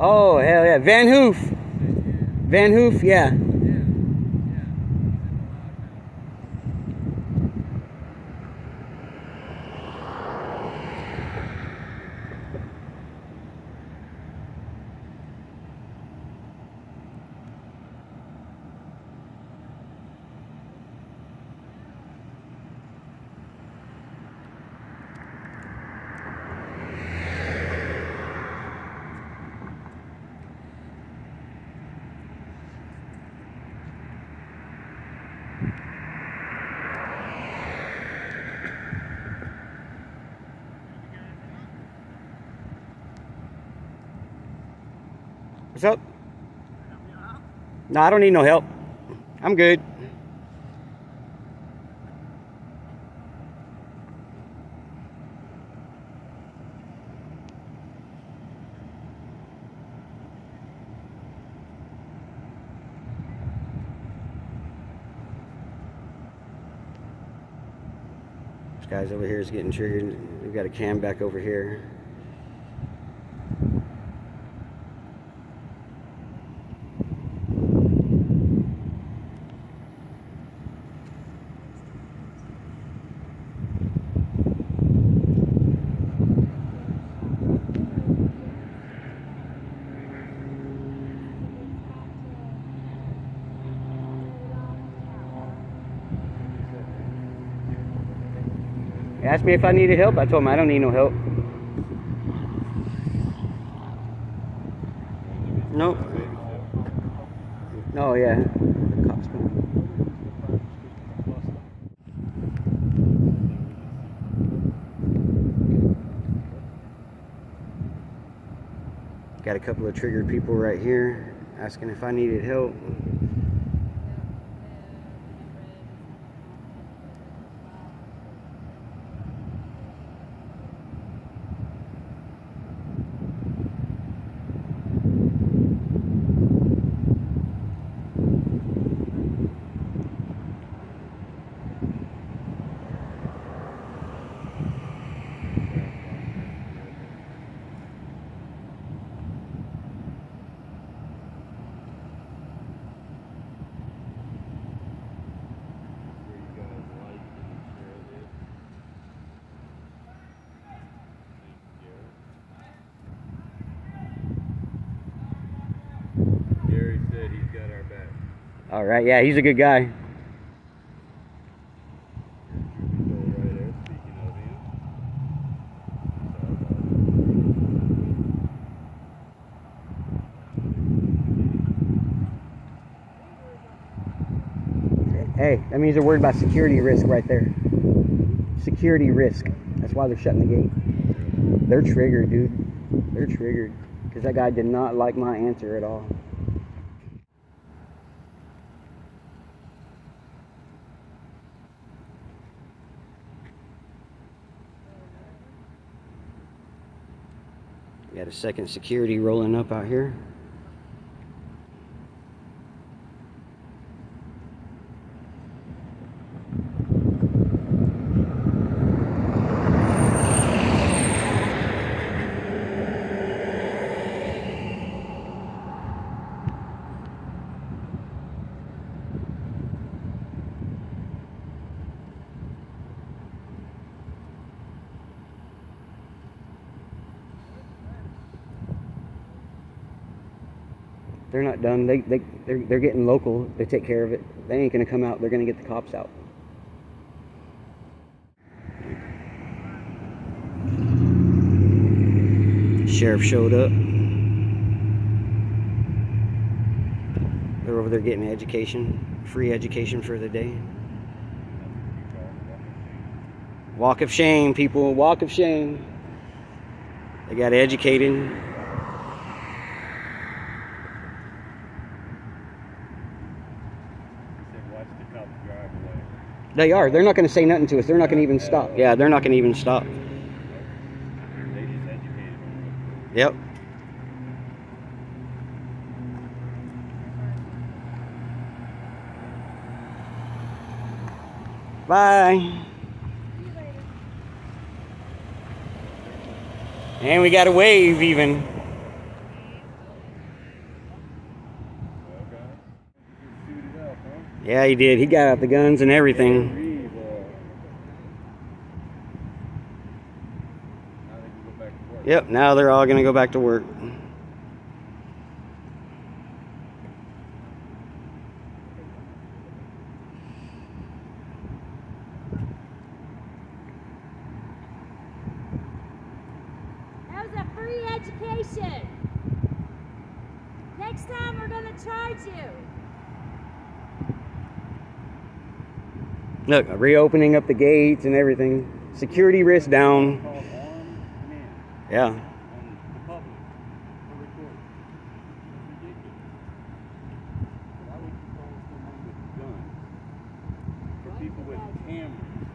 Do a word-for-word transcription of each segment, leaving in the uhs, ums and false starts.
Oh, hell yeah. Van Hoof. Van Hoof, yeah. What's up? No, I don't need no help. I'm good. This guy's over here is getting triggered. We've got a cam back over here. He asked me if I needed help. I told him I don't need no help. Nope. Oh yeah. The cops coming. Got a couple of triggered people right here asking if I needed help. All right, yeah, he's a good guy. Hey, that means they're worried about security risk right there. Security risk. That's why they're shutting the gate. They're triggered, dude. They're triggered. Because that guy did not like my answer at all. Got a second security rolling up out here. They're not done. They, they, they're, they're getting local. They take care of it. They ain't going to come out. They're going to get the cops out. Sheriff showed up. They're over there getting education. Free education for the day. Walk of shame, people. Walk of shame. They got educated. They are. They're not going to say nothing to us. They're not going to even stop. Yeah, they're not going to even stop. Yep. Bye. And we got a wave even. Yeah, he did. He got out the guns and everything. Yep, now they're all going to go back to work. That was a free education. Next time we're going to charge you. Look, reopening up the gates and everything. Security risk down. Yeah. People with cameras.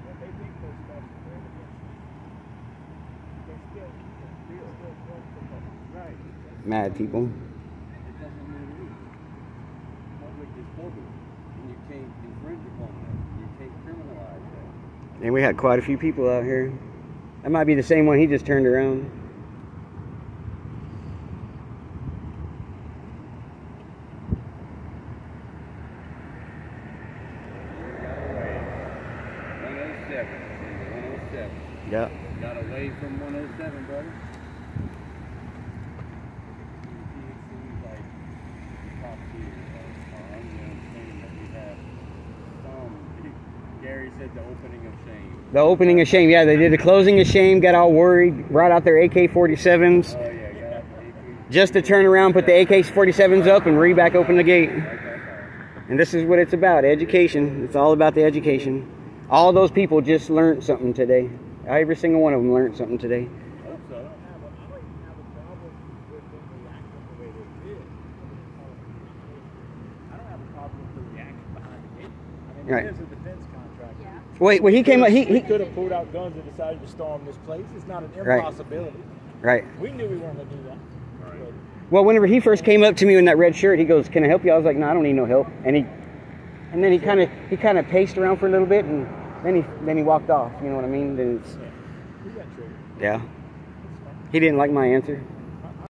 Mad people. It doesn't mean public is public, and you can't infringe upon that. You can't criminalize that. And we had quite a few people out here. That might be the same one he just turned around. Yeah. Got away from one oh seven, brother. Gary said the opening of shame. The opening of shame, yeah, they did the closing of shame, got all worried, brought out their A K forty-sevens. Oh, yeah, got just to turn around, put the A K forty-sevens up, and re-back open the gate. And this is what it's about, education. It's all about the education. All those people just learned something today. Every single one of them learned something today. I hope so. I don't have a problem with the reaction behind the gate. I mean, Right. there's a defense contractor. Yeah. Wait, when he came up, he, We he could have pulled out guns and decided to storm this place. It's not an Right. impossibility. right. We knew we weren't going to do that. But Well, whenever he first came up to me in that red shirt, he goes, "Can I help you?" I was like, "No, I don't need no help." And he, and then he kind of he kind of paced around for a little bit, and then he then he walked off. You know what I mean? Then it's, yeah, we got triggered. yeah. He didn't like my answer.